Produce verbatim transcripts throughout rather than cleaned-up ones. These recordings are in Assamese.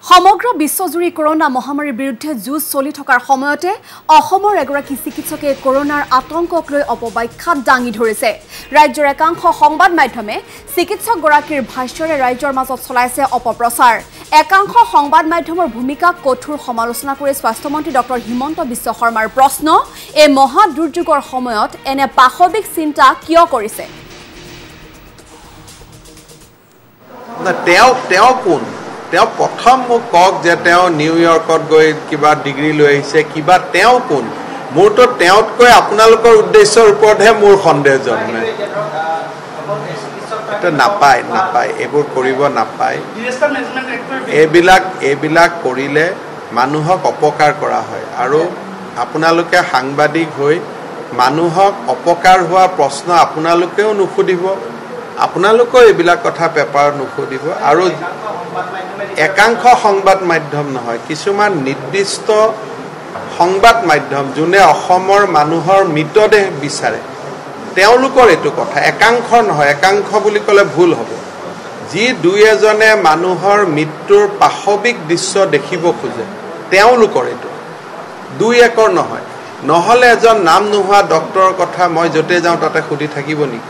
সমগ্ৰ বিশ্বজুৰি কৰোনা মহামাৰীৰ বিৰুদ্ধে যুঁজ চলি থকাৰ সময়তে অসমৰ এগৰাকী চিকিৎসকে কৰোনাৰ আতংকক লৈ অপব্যাখ্যাত দাঙি ধৰিছে। ৰাজ্যৰ একাংশ সংবাদ মাধ্যমে চিকিৎসকগৰাকীৰ ভাষ্যৰে ৰাজ্যৰ মাজত চলাইছে অপপ্ৰচাৰ। একাংশ সংবাদ মাধ্যমৰ ভূমিকাক কঠোৰ সমালোচনা কৰি স্বাস্থ্যমন্ত্ৰী ডক্টৰ হিমন্ত বিশ্ব শৰ্মাৰ প্ৰশ্ন, এই মহা দুৰ্যোগৰ সময়ত এনে পাশবিক চিন্তা কিয় কৰিছে? তেওঁ তেওঁ কোন তেওঁ প্ৰথম মোক কওক যে তেওঁ নিউয়ৰ্কত গৈ কিবা ডিগ্ৰী লৈ আহিছে, কিবা তেওঁ কোন? মোৰতো তেওঁতকৈ আপোনালোকৰ উদ্দেশ্যৰ ওপৰতহে মোৰ সন্দেহ জন্মে। এটা নাপায় নাপায় এইবোৰ কৰিব নাপায়। এইবিলাক এইবিলাক কৰিলে মানুহক অপকাৰ কৰা হয়, আৰু আপোনালোকে সাংবাদিক হৈ মানুহক অপকাৰ হোৱা প্ৰশ্ন আপোনালোকেও নুসুধিব, আপোনালোকেও এইবিলাক কথা পেপাৰত নুসুধিব। আৰু একাংশ সংবাদ মাধ্যম নহয়, কিছুমান নিৰ্দিষ্ট সংবাদ মাধ্যম যোনে অসমৰ মানুহৰ মৃতদেহ বিচাৰে, তেওঁলোকৰ এইটো কথা। একাংশ নহয়, একাংশ বুলি ক'লে ভুল হ'ব। যি দুই এজনে মানুহৰ মৃত্যুৰ পাশবিক দৃশ্য দেখিব খোজে, তেওঁলোকৰ এইটো, দুই একৰ নহয়। নহ'লে এজন নাম নোহোৱা ডক্টৰৰ কথা মই য'তে যাওঁ তাতে সুধি থাকিব নেকি?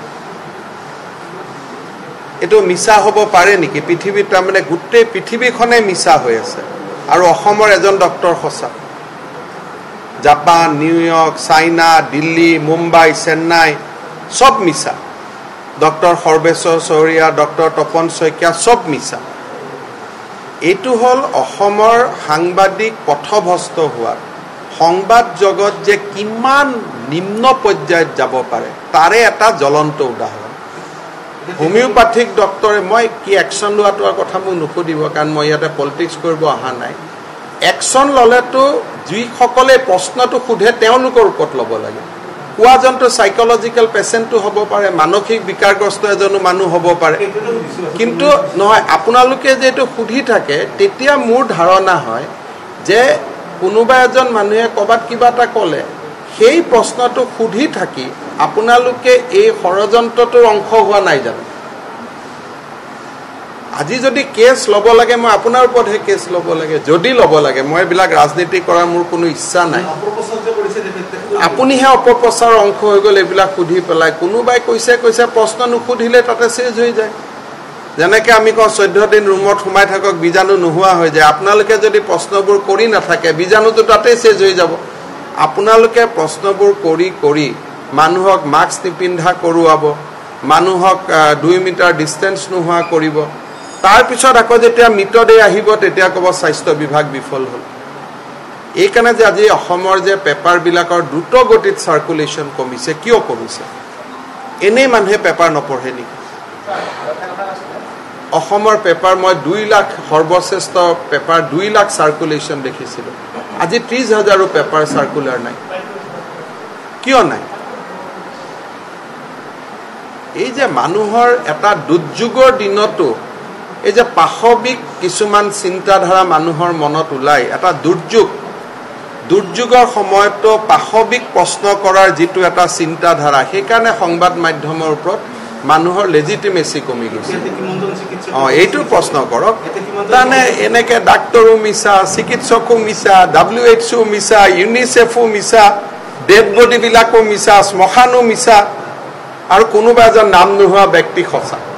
এইটো মিছা হ'ব পাৰে নেকি? পৃথিৱীত তাৰমানে গোটেই পৃথিৱীখনে মিছা হৈ আছে, আৰু অসমৰ এজন ডক্টৰ সঁচা। Japan, New York, China, Delhi, Mumbai, Chennai চব মিছা। ডক্টৰ সৰ্বেশ্বৰ চহৰীয়া, ডক্টৰ তপন শইকীয়া চব মিছা। এইটো হ'ল অসমৰ সাংবাদিক পথভ্ৰষ্ট হোৱা, সংবাদ জগত যে কিমান নিম্ন পৰ্যায়ত যাব পাৰে তাৰে এটা জ্বলন্ত উদাহৰণ। হোমিওপ্যাথিক ডক্টৰে, মই কি একশ্যন লোৱাটোৰ কথা মোক নুসুধিব, কাৰণ মই ইয়াতে পলিটিক্স কৰিব অহা নাই। একশ্যন ল'লেতো যিসকলে প্ৰশ্নটো সোধে তেওঁলোকৰ ওপৰত ল'ব লাগে। কোৱাজনটো চাইকলজিকেল পেচেণ্টটো হ'ব পাৰে, মানসিক বিকাৰগ্ৰস্ত এজনো মানুহ হ'ব পাৰে, কিন্তু নহয় আপোনালোকে যে এইটো সুধি থাকে, তেতিয়া মোৰ ধাৰণা হয় যে কোনোবা এজন মানুহে ক'ৰবাত কিবা এটা ক'লে সেই প্ৰশ্নটো সুধি থাকি আপোনালোকে এই ষড়যন্ত্ৰটোৰ অংশ হোৱা নাই জানো? আজি যদি কেছ ল'ব লাগে, মই আপোনাৰ ওপৰতহে কেছ ল'ব লাগে, যদি ল'ব লাগে। মই এইবিলাক ৰাজনীতি কৰাৰ মোৰ কোনো ইচ্ছা নাই। আপুনিহে অপপ্ৰচাৰৰ অংশ হৈ গ'ল এইবিলাক সুধি পেলাই। কোনোবাই কৈছে কৈছে প্ৰশ্ন নুসুধিলে তাতে চেজ হৈ যায়। যেনেকৈ আমি কওঁ চৈধ্য দিন ৰুমত সোমাই থাকক, বীজাণু নোহোৱা হৈ যায়। আপোনালোকে যদি প্ৰশ্নবোৰ কৰি নাথাকে, বীজাণুটো তাতেই চেজ হৈ যাব। আপোনালোকে প্ৰশ্নবোৰ কৰি কৰি মানুহক মাস্ক নিপিন্ধা কৰোৱাব, মানুহক দুই মিটাৰ ডিষ্টেঞ্চ নোহোৱা কৰিব। তাৰপিছত আকৌ যেতিয়া মৃতদেহ আহিব তেতিয়া ক'ব স্বাস্থ্য বিভাগ বিফল হ'ল। এইকাৰণে যে আজি অসমৰ যে পেপাৰবিলাকৰ দ্ৰুত গতিত চাৰ্কুলেশ্যন কমিছে, কিয় কমিছে? এনেই মানুহে পেপাৰ নপঢ়ে নেকি? অসমৰ পেপাৰ মই দুই লাখ সৰ্বশ্ৰেষ্ঠ পেপাৰ দুই লাখ চাৰ্কুলেশ্যন দেখিছিলোঁ। আজি ত্ৰিছ হাজাৰো পেপাৰ চাৰ্কুলাৰ নাই। কিয় নাই? এই যে মানুহৰ এটা দুৰ্যোগৰ দিনতো এই যে পাশবিক কিছুমান চিন্তাধাৰা মানুহৰ মনত ওলায়, এটা দুৰ্যোগ দুৰ্যোগৰ সময়তো পাশবিক প্ৰশ্ন কৰাৰ যিটো এটা চিন্তাধাৰা, সেইকাৰণে সংবাদ মাধ্যমৰ ওপৰত মানুহৰ লেজিটিমেচি কমি গৈছে। অঁ, এইটো প্ৰশ্ন কৰক। তাৰমানে এনেকৈ ডাক্তৰো মিছা, চিকিৎসকো মিছা, ডাব্লিউ এইচ অ' মিছা, ইউনিচেফো মিছা, ডেড বডিবিলাকো মিছা, শ্মশানো মিছা, আৰু কোনোবা এজন নাম নোহোৱা ব্যক্তি সঁচা।